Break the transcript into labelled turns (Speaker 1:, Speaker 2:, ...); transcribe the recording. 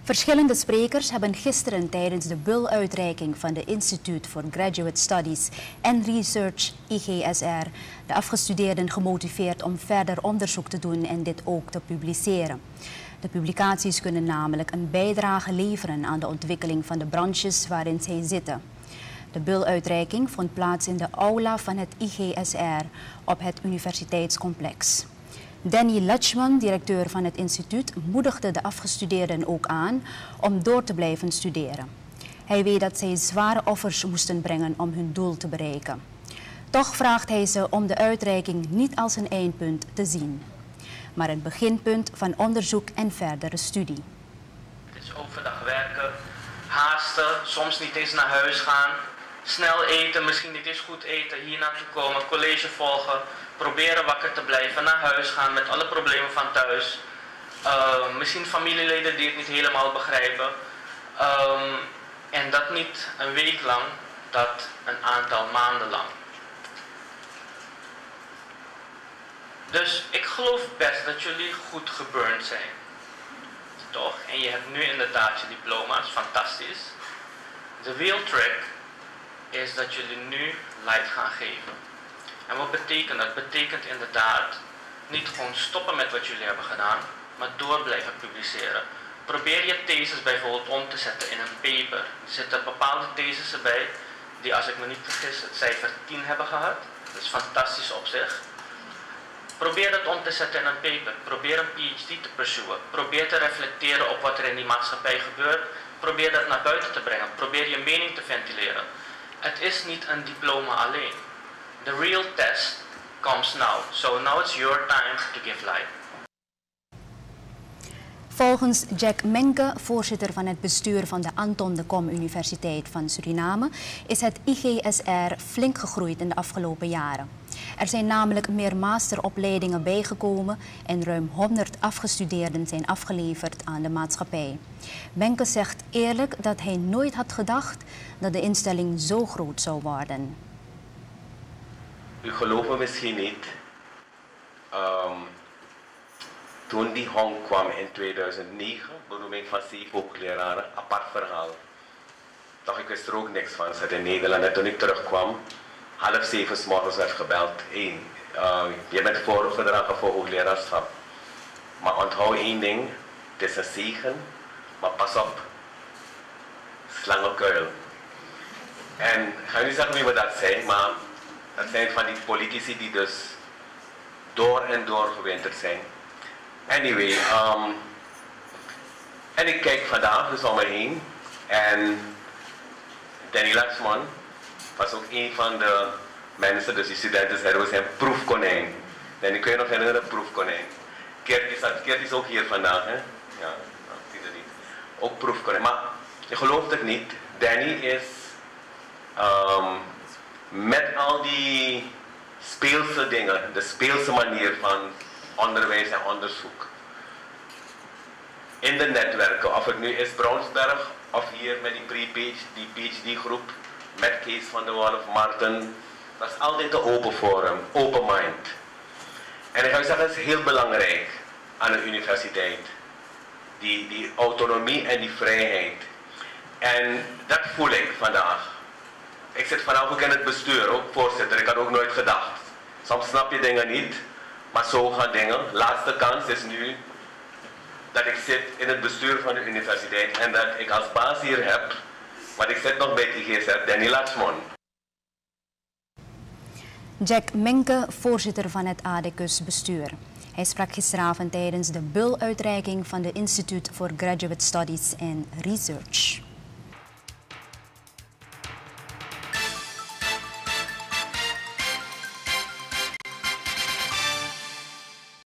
Speaker 1: Verschillende sprekers hebben gisteren tijdens de buluitreiking van de Institute for Graduate Studies and Research, IGSR, de afgestudeerden gemotiveerd om verder onderzoek te doen en dit ook te publiceren. De publicaties kunnen namelijk een bijdrage leveren aan de ontwikkeling van de branches waarin zij zitten. De buluitreiking vond plaats in de aula van het IGSR op het universiteitscomplex. Danny Lutschman, directeur van het instituut, moedigde de afgestudeerden ook aan om door te blijven studeren. Hij weet dat zij zware offers moesten brengen om hun doel te bereiken. Toch vraagt hij ze om de uitreiking niet als een eindpunt te zien, maar een beginpunt van onderzoek en verdere studie.
Speaker 2: Het is overdag werken, haasten, soms niet eens naar huis gaan, snel eten, misschien niet eens goed eten, hier naartoe komen, college volgen, proberen wakker te blijven, naar huis gaan met alle problemen van thuis. Misschien familieleden die het niet helemaal begrijpen. En dat niet een week lang, dat een aantal maanden lang. Dus ik geloof best dat jullie goed geburnd zijn. Toch? En je hebt nu inderdaad je diploma's, fantastisch. De real trick is dat jullie nu light gaan geven. En wat betekent dat? Dat betekent inderdaad niet gewoon stoppen met wat jullie hebben gedaan, maar door blijven publiceren. Probeer je thesis bijvoorbeeld om te zetten in een paper. Er zitten bepaalde theses erbij die, als ik me niet vergis, het cijfer 10 hebben gehad. Dat is fantastisch op zich. Probeer dat om te zetten in een paper. Probeer een PhD te pursuen. Probeer te reflecteren op wat er in die maatschappij gebeurt. Probeer dat naar buiten te brengen. Probeer je mening te ventileren. Het is niet een diploma alleen. The real test comes now. So now it's your time to give light.
Speaker 1: Volgens Jack Menke, voorzitter van het bestuur van de Anton de Kom Universiteit van Suriname, is het IGSR flink gegroeid in de afgelopen jaren. Er zijn namelijk meer masteropleidingen bijgekomen en ruim 100 afgestudeerden zijn afgeleverd aan de maatschappij. Menke zegt eerlijk dat hij nooit had gedacht dat de instelling zo groot zou worden.
Speaker 3: U gelooft me misschien niet. Toen die Hong kwam in 2009, benoeming van 7 hoogleraren, apart verhaal. Toch, ik wist er ook niks van. Ze had in Nederland en toen ik terugkwam, 6:30 's morgens werd gebeld. Je bent voorgedragen voor hoogleraarschap. Maar onthoud één ding, het is een zegen, maar pas op, slangenkuil. En ik ga niet zeggen wie we dat zijn, maar dat zijn van die politici die dus door en door gewinterd zijn. Anyway, en ik kijk vandaag dus om me heen en Danny Lutschman was ook een van de mensen, dus die studenten zeiden we zijn proefkonijn. En ik kun je nog herinneren, proefkonijn. Kert is ook hier vandaag, hè? Ja, zie je niet. Ook proefkonijn. Maar je gelooft het niet, Danny is met al die speelse dingen, de speelse manier van onderwijs en onderzoek in de netwerken, of het nu is Brownsberg of hier met die PhD groep met Kees van der Wal of Martin, dat is altijd een open forum, open mind. En ik zou zeggen, dat is heel belangrijk aan een universiteit, die autonomie en die vrijheid. En dat voel ik vandaag. Ik zit vandaag ook in het bestuur, ook voorzitter, ik had ook nooit gedacht. Soms snap je dingen niet, maar zo gaan dingen. Laatste kans is nu dat ik zit in het bestuur van de universiteit en dat ik als baas hier heb, maar ik zit nog bij het IGSR, Danny Lutschman.
Speaker 1: Jack Menke, voorzitter van het ADCUS bestuur. Hij sprak gisteravond tijdens de buluitreiking van de Institute for Graduate Studies and Research.